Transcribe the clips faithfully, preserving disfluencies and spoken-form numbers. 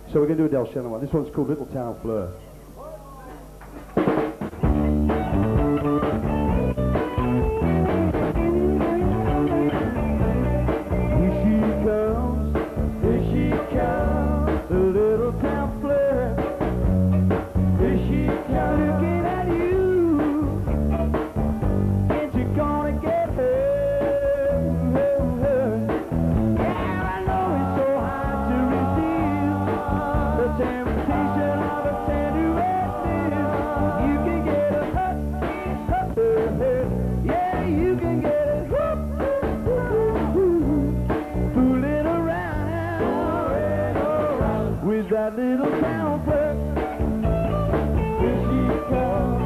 So we're going to do a Del Shannon one. This one's called Little Town Flirt. Here she comes, here she comes, the little town flirt. Here she comes looking at you. Ain't you gonna get her? Yeah, I know it's so hard to resist the temptation of a tender red lips. You can get a hut, hut, yeah, you can get a hut, fooling around with that little town flirt. Here she comes,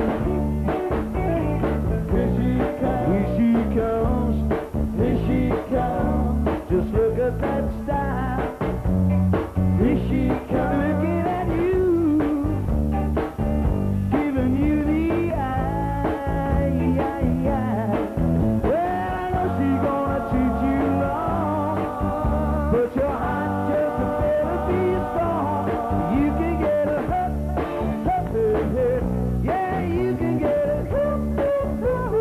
here she comes, here she comes. Just look at that style. Here she comes, looking at you, giving you the eye, eye, eye. Well, I know she's gonna treat you wrong, but your heart just better be strong. You can get a hut, hut, hut, yeah, you can get a hut,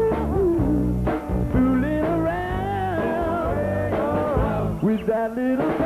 fooling around with that little